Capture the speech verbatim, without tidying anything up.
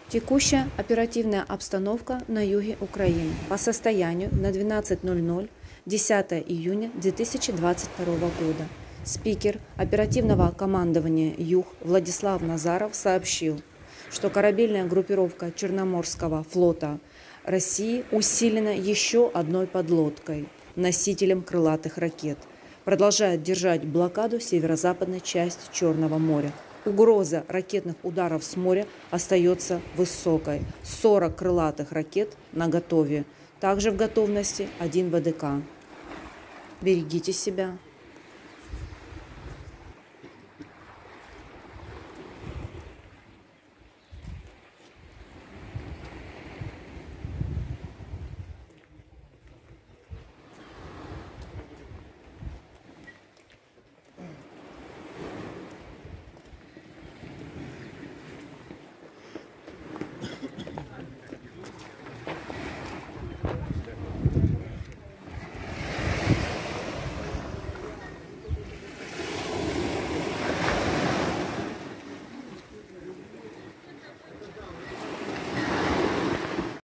Текущая оперативная обстановка на юге Украины по состоянию на двенадцать ноль ноль десятое июня две тысячи двадцать второго года. Спикер оперативного командования «Юг» Владислав Назаров сообщил, что корабельная группировка Черноморского флота России усилена еще одной подлодкой, носителем крылатых ракет, продолжает держать блокаду северо-западной части Черного моря. Угроза ракетных ударов с моря остается высокой. сорок крылатых ракет наготове. Также в готовности один ВДК. Берегите себя.